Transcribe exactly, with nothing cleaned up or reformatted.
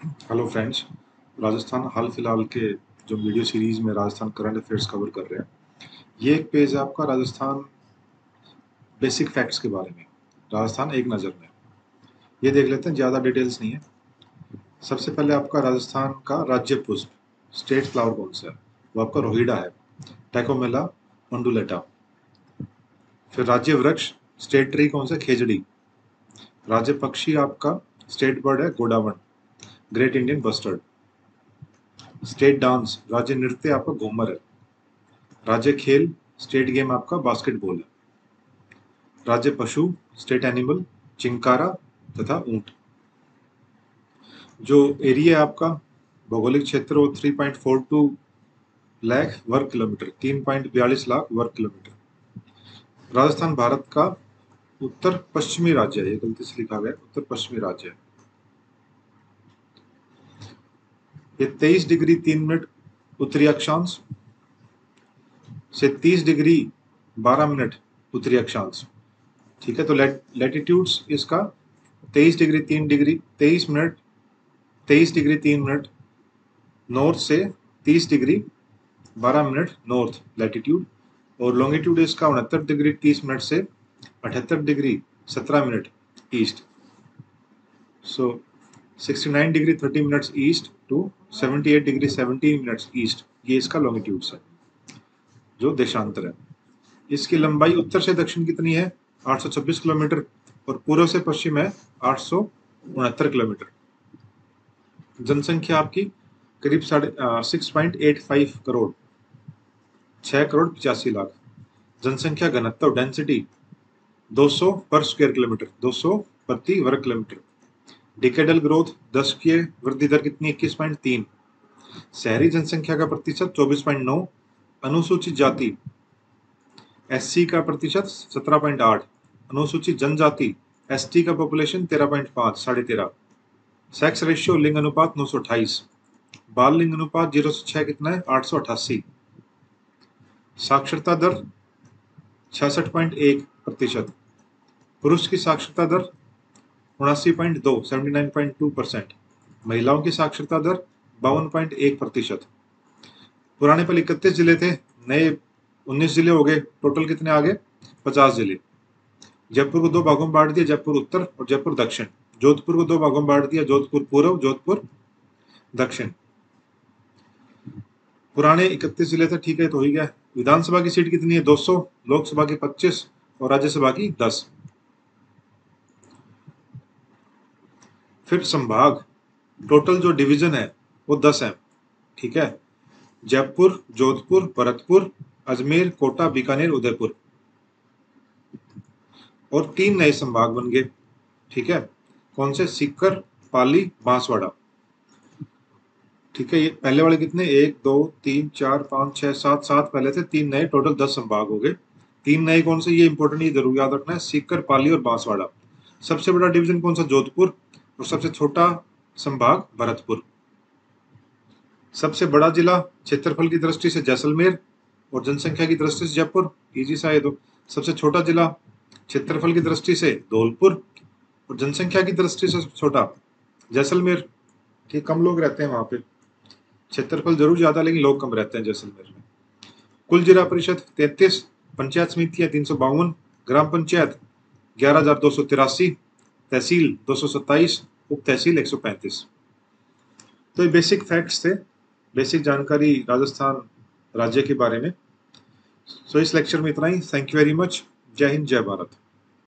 Hello friends. Rajasthan हाल फिलहाल के जो वीडियो सीरीज में राजस्थान करंट अफेयर्स कवर कर रहे हैं, ये एक पेज है आपका राजस्थान बेसिक फैक्ट्स के बारे में। राजस्थान एक नज़र में ये देख लेते हैं, ज़्यादा डिटेल्स नहीं है। सबसे पहले आपका राजस्थान का राज्य पुष्प स्टेट फ्लावर कौन सा है? वो आपका रोहिड़ा है, टैकोमेला ओंडुलेटा। फिर राज्य वृक्ष स्टेट ट्री कौन सा? खेजड़ी। राज्य पक्षी आपका स्टेट बर्ड है Godawan, great Indian bustard. State dance राज्य नृत्य आपका घूमर है। राज्य खेल स्टेट गेम आपका बास्केटबॉल है। राज्य पशु स्टेट एनिमल चिंकारा तथा ऊंट। जो एरिया है आपका भौगोलिक क्षेत्र वो three point four two lakh वर्ग किलोमीटर, तीन पॉइंट बयालीस लाख वर्ग किलोमीटर। राजस्थान भारत का उत्तर पश्चिमी राज्य है, ये गलती से लिखा गया, उत्तर पश्चिमी राज्य है। ये तेईस डिग्री तीन मिनट उत्तरी अक्षांश से तीस डिग्री बारह मिनट उत्तरी अक्षांश, ठीक है। तो लैटिट्यूड्स इसका तेईस डिग्री तीन डिग्री तेईस मिनट तेईस डिग्री तीन मिनट नॉर्थ से तीस डिग्री बारह मिनट नॉर्थ लैटिट्यूड, और लॉन्गिट्यूड इसका उनहत्तर डिग्री तीस मिनट से अठहत्तर डिग्री सत्रह minute east. So sixty nine degree thirty minutes east to seventy eight degree seventy minutes east, ये इसका लॉन्गिट्यूड्स है, जो देशांतर है। इसकी लंबाई उत्तर से दक्षिण कितनी है? आठ सौ छब्बीस किलोमीटर, और पूर्व से पश्चिम है आठ सौ उनहत्तर किलोमीटर। जनसंख्या आपकी करीब साढ़े six point eight five crore, छह करोड़ पचासी लाख। जनसंख्या घनत्व डेंसिटी दो सौ पर स्क्वायर किलोमीटर, दो सौ प्रति वर्ग किलोमीटर। डिकेडल ग्रोथ दशकीय वृद्धि दर कितनी? इक्कीस पॉइंट तीन। शहरी जनसंख्या का प्रतिशत चौबीस पॉइंट नौ। अनुसूचित जाति एससी का प्रतिशत सत्रह पॉइंट आठ। अनुसूचित जनजाति एसटी का पॉपुलेशन तेरह पॉइंट पाँच, साढ़े तेरह। सेक्स रेशियो लिंग अनुपात नौ सौ अट्ठाईस। बाल लिंग अनुपात जीरो से छह कितना है? आठ सौ अट्ठासी। साक्षरता दर छियासठ पॉइंट एक प्रतिशत। पुरुष की साक्षरता दर उनासी पॉइंट दो, seventy nine point two percent. महिलाओं की साक्षरता दर बावन पॉइंट एक प्रतिशत। पुराने पहले इकतीस जिले थे, नए उन्नीस जिले हो गए, टोटल कितने आ गए? पचास जिले। जयपुर को दो भागों में बांट दिया, जयपुर उत्तर और जयपुर दक्षिण। जोधपुर को दो भागों में बांट दिया, जोधपुर पूर्व, जोधपुर दक्षिण। पुराने इकतीस जिले थे, ठीक है, तो हो ही गया। विधानसभा की सीट कितनी है? दो सौ। लोकसभा की पच्चीस और राज्यसभा की दस। फिर संभाग टोटल जो डिवीजन है वो दस है, ठीक है। जयपुर, जोधपुर, भरतपुर, अजमेर, कोटा, बीकानेर, उदयपुर, और तीन नए संभाग बन गए, ठीक है। कौन से? सीकर, पाली, बांसवाड़ा, ठीक है। ये पहले वाले कितने? एक दो तीन चार पाँच छह सात, सात पहले थे, तीन नए, टोटल दस संभाग हो गए। तीन नए कौन से? ये इंपॉर्टेंट, ये जरूर याद रखना है, सीकर, पाली और बांसवाड़ा। सबसे बड़ा डिवीजन कौन सा? जोधपुर, और सबसे छोटा संभाग भरतपुर। सबसे बड़ा जिला क्षेत्रफल की दृष्टि से जैसलमेर, और जनसंख्या की दृष्टि से जयपुर, इजी सा है। तो सबसे छोटा जिला क्षेत्रफल की दृष्टि से धौलपुर, और जनसंख्या की दृष्टि से छोटा जैसलमेर, ठीक। कम लोग रहते हैं वहां पे, क्षेत्रफल जरूर ज्यादा लेकिन लोग कम रहते हैं जैसलमेर में। कुल जिला परिषद तैतीस, पंचायत समितियां तीन सौ बावन, ग्राम पंचायत ग्यारह हजार दो सौ तिरासी, तहसील दो सौ सत्ताईस, उप तहसील एक सौ पैंतीस। तो ये बेसिक फैक्ट्स थे, बेसिक जानकारी राजस्थान राज्य के बारे में। सो इस लेक्चर में इतना ही। Thank you very much. जय हिंद, जय भारत।